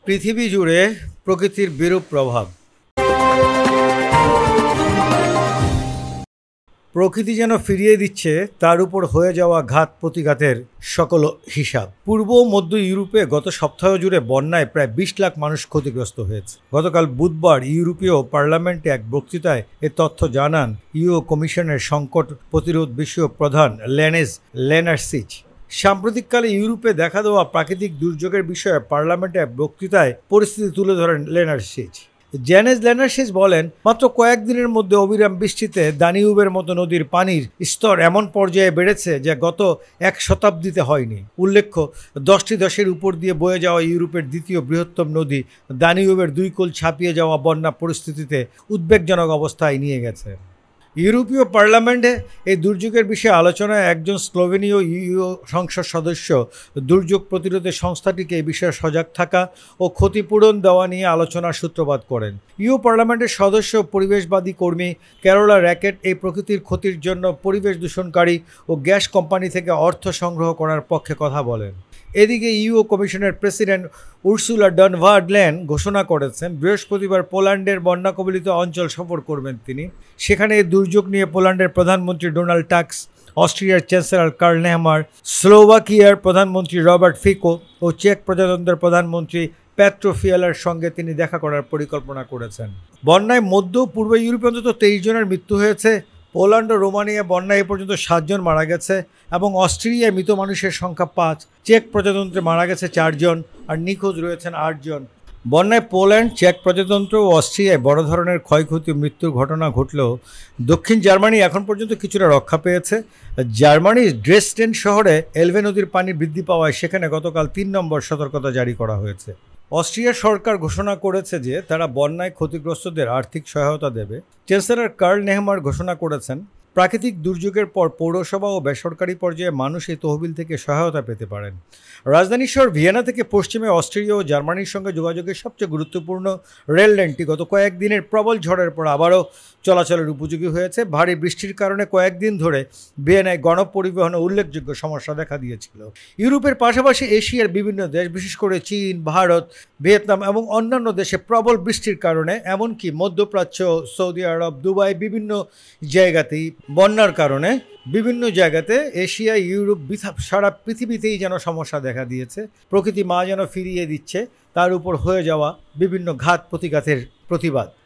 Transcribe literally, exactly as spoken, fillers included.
পৃথিবী জুড়ে প্রকৃতির বিরূপ প্রভাব। প্রকৃতি যেন ফিরিয়ে দিচ্ছে তার উপর হয়ে যাওয়া ঘাত প্রতিঘাতের সকল হিসাব। পূর্ব ও মধ্য ইউরোপে গত সপ্তাহ জুড়ে বন্যায় প্রায় বিশ লাখ মানুষ ক্ষতিগ্রস্ত হয়েছে। গতকাল বুধবার ইউরোপীয় পার্লামেন্টে এক বক্তৃতায় এ তথ্য জানান ইউ কমিশনের সংকট প্রতিরোধ বিষয়ক প্রধান লেনেজ লেনারসিচ। সাম্প্রতিককালে ইউরোপে দেখা দেওয়া প্রাকৃতিক দুর্যোগের বিষয়ে পার্লামেন্টে বক্তৃতায় পরিস্থিতি তুলে ধরেন লেনারসিচ। জেনেজ লেনারসিচ বলেন, মাত্র কয়েকদিনের মধ্যে অবিরাম বৃষ্টিতে দানিউবের মতো নদীর পানির স্তর এমন পর্যায়ে বেড়েছে যা গত এক শতাব্দীতে হয়নি। উল্লেখ্য, দশটি দেশের উপর দিয়ে বয়ে যাওয়া ইউরোপের দ্বিতীয় বৃহত্তম নদী দানিউবের দুই কোল ছাপিয়ে যাওয়া বন্যা পরিস্থিতিতে উদ্বেগজনক অবস্থায় নিয়ে গেছে। ইউরোপীয় পার্লামেন্টে এই দুর্যোগের বিষয়ে আলোচনায় একজন স্লোভেনীয় ইউ সংসদ সদস্য দুর্যোগ প্রতিরোধে সংস্থাটিকে এই বিষয়ে সজাগ থাকা ও ক্ষতিপূরণ দেওয়া নিয়ে আলোচনার সূত্রপাত করেন। ইউ পার্লামেন্টের সদস্য পরিবেশবাদী কর্মী ক্যারোলা র্যাকেট এই প্রকৃতির ক্ষতির জন্য পরিবেশ দূষণকারী ও গ্যাস কোম্পানি থেকে অর্থ সংগ্রহ করার পক্ষে কথা বলেন। এদিকে ইউ কমিশনের প্রেসিডেন্ট উর্সুলা ডন ভার লেন ঘোষণা করেছেন, বৃহস্পতিবার পোল্যান্ডের বন্যা কবলিত অঞ্চল সফর করবেন তিনি। সেখানে এই দুর্যোগ নিয়ে পোল্যান্ডের প্রধানমন্ত্রী ডোনাল্ড টাস্ক, অস্ট্রিয়ার চ্যান্সেলর কার্ল নেহমার, স্লোভাকিয়ার প্রধানমন্ত্রী রবার্ট ফিকো ও চেক প্রজাতন্ত্রের প্রধানমন্ত্রী পেট্রো ফিয়ালার সঙ্গে তিনি দেখা করার পরিকল্পনা করেছেন। বন্যায় মধ্য পূর্ব ইউরোপে অন্তত তেইশ জনের মৃত্যু হয়েছে। পোল্যান্ড ও রোমানিয়া বন্যায় এ পর্যন্ত সাতজন মারা গেছে এবং অস্ট্রিয়ায় মৃত মানুষের সংখ্যা পাঁচ। চেক প্রজাতন্ত্রে মারা গেছে চারজন আর নিখোঁজ রয়েছেন আটজন। বন্যায় পোল্যান্ড, চেক প্রজাতন্ত্র ও অস্ট্রিয়ায় বড় ধরনের ক্ষয়ক্ষতি ও মৃত্যুর ঘটনা ঘটলেও দক্ষিণ জার্মানি এখন পর্যন্ত কিছুটা রক্ষা পেয়েছে। জার্মানির ড্রেসডেন শহরে এলভে নদীর পানি বৃদ্ধি পাওয়ায় সেখানে গতকাল তিন নম্বর সতর্কতা জারি করা হয়েছে। অস্ট্রিয়ার সরকার ঘোষণা করেছে যে তারা বন্যায় ক্ষতিগ্রস্তদের আর্থিক সহায়তা দেবে। চ্যান্সেলর কার্ল নেহমার ঘোষণা করেছেন, প্রাকৃতিক দুর্যোগের পর পৌরসভা ও বেসরকারি পর্যায়ে মানুষ এই তহবিল থেকে সহায়তা পেতে পারেন। রাজধানী শহর ভিয়েনা থেকে পশ্চিমে অস্ট্রিয়া ও জার্মানির সঙ্গে যোগাযোগের সবচেয়ে গুরুত্বপূর্ণ রেল লাইনটি গত কয়েকদিনের প্রবল ঝড়ের পর আবারও চলাচলের উপযোগী হয়েছে। ভারী বৃষ্টির কারণে কয়েকদিন ধরে ভিয়েনায় গণপরিবহনে উল্লেখযোগ্য সমস্যা দেখা দিয়েছিল। ইউরোপের পাশাপাশি এশিয়ার বিভিন্ন দেশ, বিশেষ করে চীন, ভারত, ভিয়েতনাম এবং অন্যান্য দেশে প্রবল বৃষ্টির কারণে, এমনকি মধ্যপ্রাচ্য, সৌদি আরব, দুবাই বিভিন্ন জায়গাতেই বন্যার কারণে বিভিন্ন জায়গাতে এশিয়া, ইউরোপ, সারা পৃথিবীতেই যেন সমস্যা দেখা দিয়েছে। প্রকৃতি মা যেন ফিরিয়ে দিচ্ছে তার উপর হয়ে যাওয়া বিভিন্ন ঘাত প্রতিঘাতের প্রতিবাদ।